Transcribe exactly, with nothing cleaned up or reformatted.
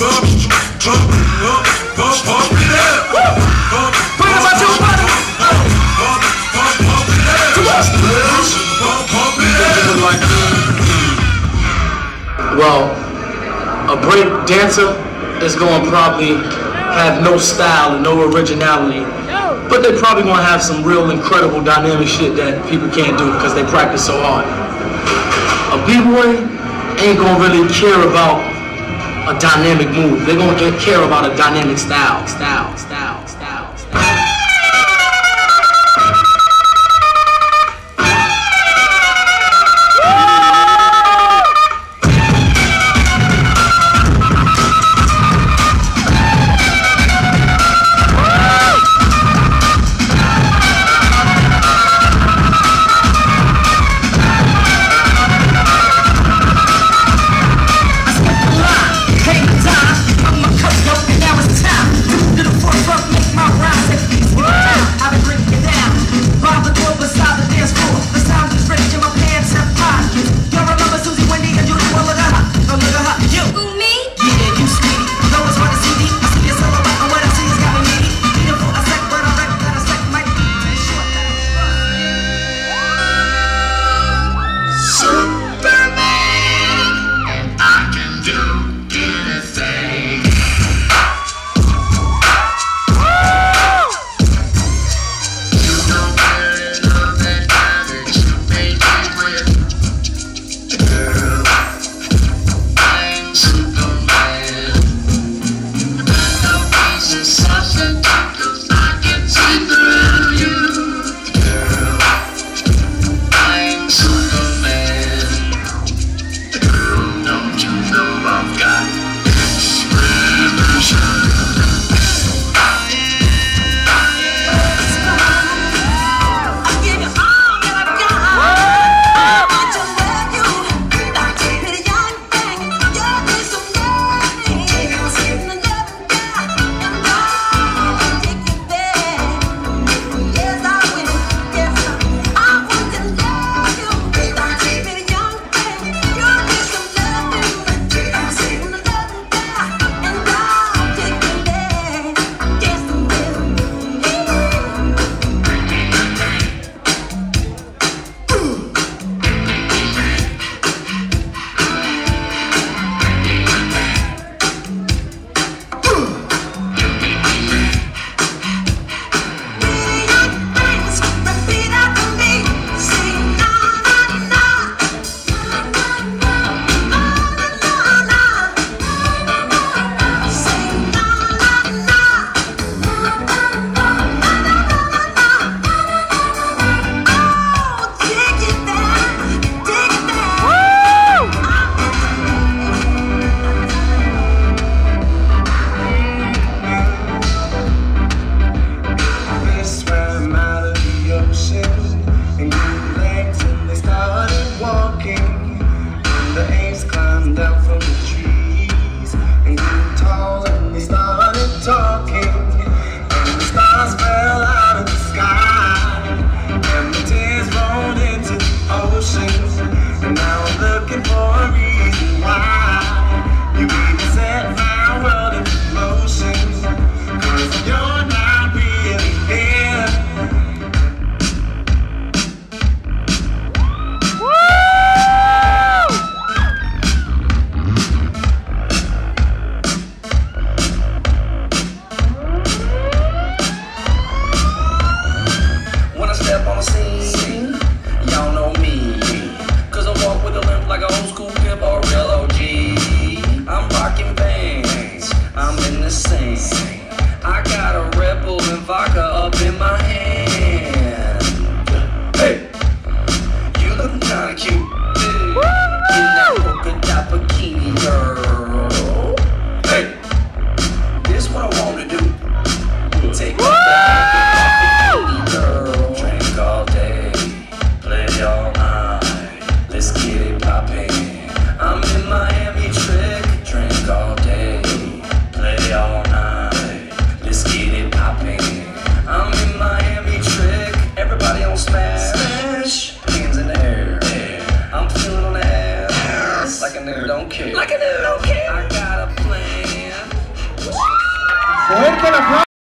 Well, a break dancer is going to probably have no style and no originality, but they probably going to have some real incredible dynamic shit that people can't do because they practice so hard. A b-boy ain't going to really care about a dynamic move. They're going to care about a dynamic style, style, style, style, style. Like a nigga don't care. Like a nigga don't care. I got a plan. round of applause.